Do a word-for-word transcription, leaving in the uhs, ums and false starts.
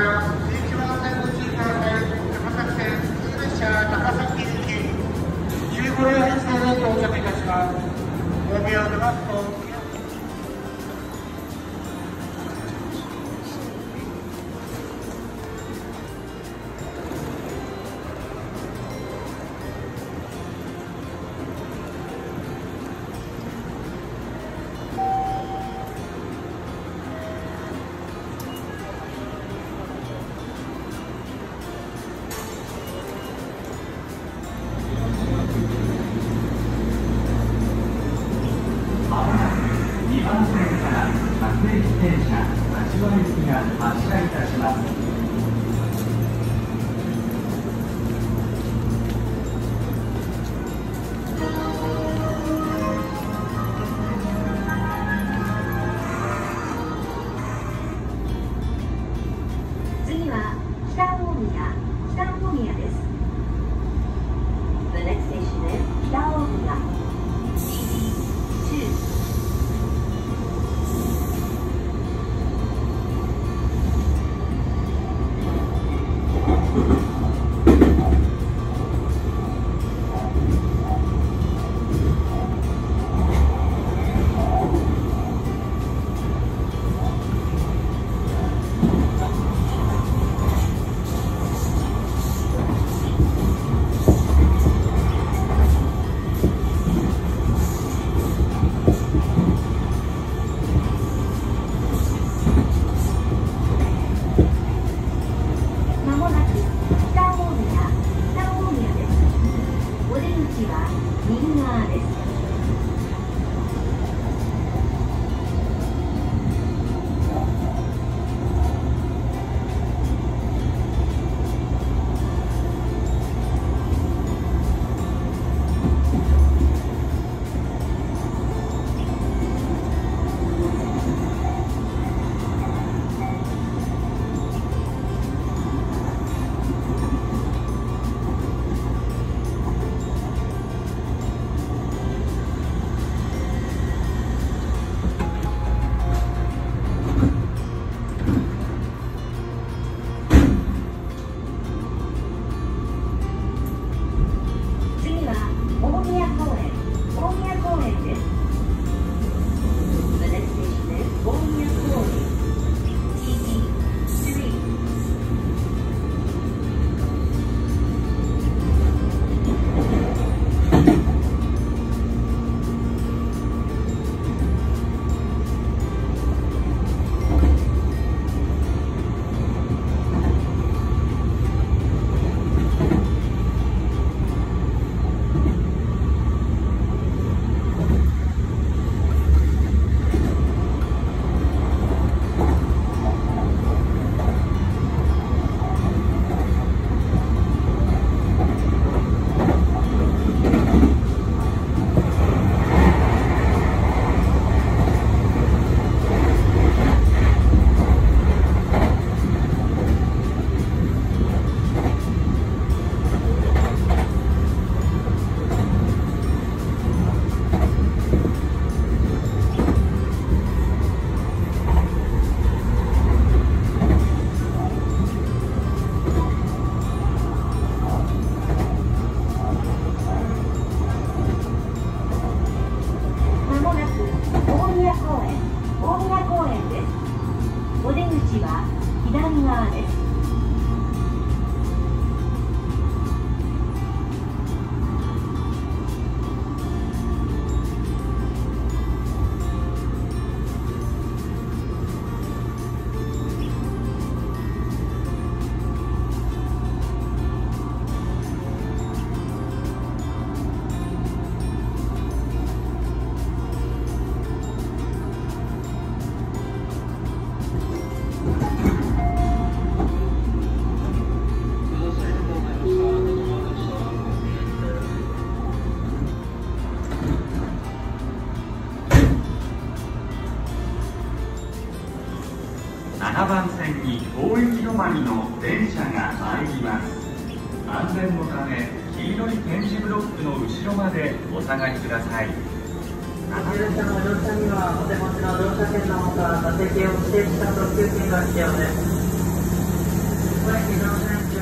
はじゅういちばん線ご注意ください。高崎線普通列車高崎行きじゅうご両編成で到着いたします。ごびょうで待つとにばん線から各駅停車八番行きが発車いたします。 次は北大宮、北大宮です。The next station is 北大宮。 ななばん線に大雪止まりの電車が参ります。安全のため黄色い点字ブロックの後ろまでお下がりください。 列車の乗車にはお手持ちの乗車券のほか座席を指定した特急券が必要です。 ご来店ください。